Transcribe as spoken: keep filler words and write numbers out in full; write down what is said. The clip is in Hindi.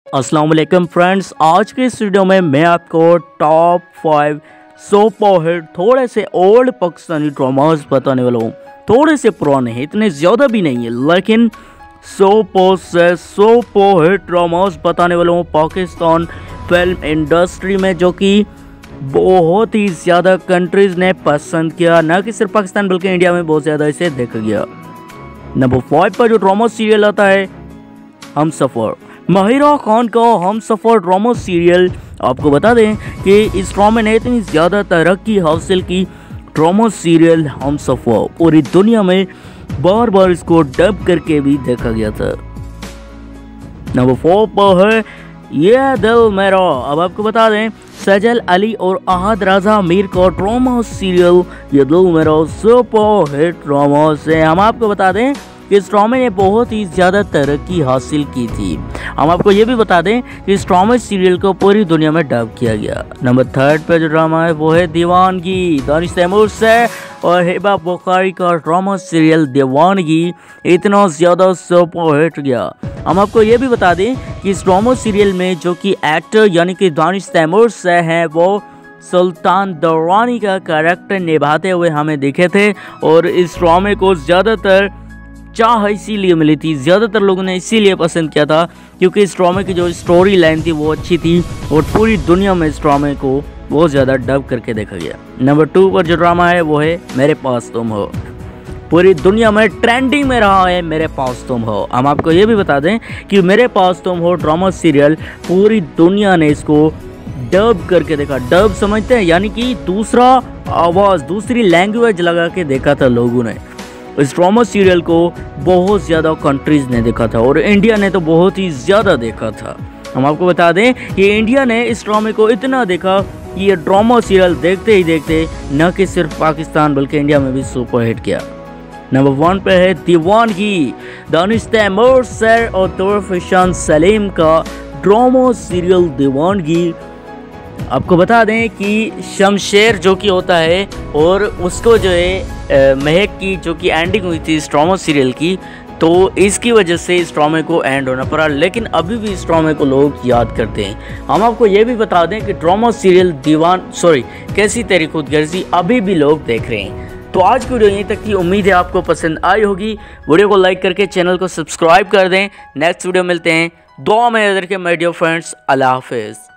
अस्सलाम वालेकुम फ्रेंड्स, आज के इस वीडियो में मैं आपको टॉप फाइव सुपर हिट थोड़े से ओल्ड पाकिस्तानी ड्रामास बताने वाला हूँ। थोड़े से पुराने हैं, इतने ज़्यादा भी नहीं है, लेकिन सुपर से सुपर हिट ड्रामास बताने वाला हूँ पाकिस्तान फिल्म इंडस्ट्री में, जो कि बहुत ही ज़्यादा कंट्रीज़ ने पसंद किया। न कि सिर्फ पाकिस्तान बल्कि इंडिया में बहुत ज़्यादा इसे देखा गया। नंबर फाइव पर जो ड्रामा सीरियल आता है हमसफर, माहिरा खान का हमसफर ड्रामा सीरियल। आपको बता दें कि इस ड्रामे ने इतनी ज़्यादा तरक्की हासिल की। ड्रामा सीरियल हमसफर पूरी दुनिया में बार बार इसको डब करके भी देखा गया था। नंबर फोर पर है ये दिल मेरा। अब आपको बता दें सजल अली और अहद रजा मीर का ड्रामा सीरियल ये दिल मेरा सुपर हिट ड्रामा से। हम आपको बता दें कि इस ड्रामे ने बहुत ही ज़्यादा तरक्की हासिल की थी। हम आपको ये भी बता दें कि इस ड्रामा सीरियल को पूरी दुनिया में डब किया गया। नंबर थर्ड पे जो ड्रामा है वो है दीवानगी। दानिश तैमूर से और हिबा बुखारी का ड्रामा सीरियल दीवानगी इतना ज़्यादा सुपर हिट गया। हम आपको ये भी बता दें कि इस ड्रामा सीरियल में जो कि एक्टर यानी कि दानिश तैमूर से हैं वो सुल्तान दौरानी का कैरेक्टर निभाते हुए हमें दिखे थे। और इस ड्रामे को ज़्यादातर चाह इसीलिए मिली थी, ज़्यादातर लोगों ने इसीलिए पसंद किया था क्योंकि इस ड्रामे की जो स्टोरी लाइन थी वो अच्छी थी और पूरी दुनिया में इस ड्रामे को बहुत ज़्यादा डब करके देखा गया। नंबर टू पर जो ड्रामा है वो है मेरे पास तुम हो। पूरी दुनिया में ट्रेंडिंग में रहा है मेरे पास तुम हो। हम आपको ये भी बता दें कि मेरे पास तुम हो ड्रामा सीरियल पूरी दुनिया ने इसको डब करके देखा। डब समझते हैं, यानी कि दूसरा आवाज़, दूसरी लैंग्वेज लगा के देखा था लोगों ने। इस ड्रामा सीरियल को बहुत ज़्यादा कंट्रीज़ ने देखा था और इंडिया ने तो बहुत ही ज़्यादा देखा था। हम आपको बता दें कि इंडिया ने इस ड्रामे को इतना देखा कि ये ड्रामा सीरियल देखते ही देखते न कि सिर्फ पाकिस्तान बल्कि इंडिया में भी सुपर हिट किया। नंबर वन पे है दीवानगी। दानिश तैमूर सर और तौफीक सलीम का ड्रामा सीरियल दीवानगी। आपको बता दें कि शमशेर जो कि होता है और उसको जो है महक की जो कि एंडिंग हुई थी इस ड्रामा सीरियल की, तो इसकी वजह से इस ड्रामे को एंड होना पड़ा, लेकिन अभी भी इस ड्रामे को लोग याद करते हैं। हम आपको ये भी बता दें कि ड्रामा सीरियल दीवान सॉरी कैसी तेरी खुदगर्जी अभी भी लोग देख रहे हैं। तो आज की वीडियो यहीं तक थी, उम्मीद है आपको पसंद आई होगी। वीडियो को लाइक करके चैनल को सब्सक्राइब कर दें। नेक्स्ट वीडियो मिलते हैं, दुआ में याद रखें माय डियर फ्रेंड्स। अल्लाह हाफिज़।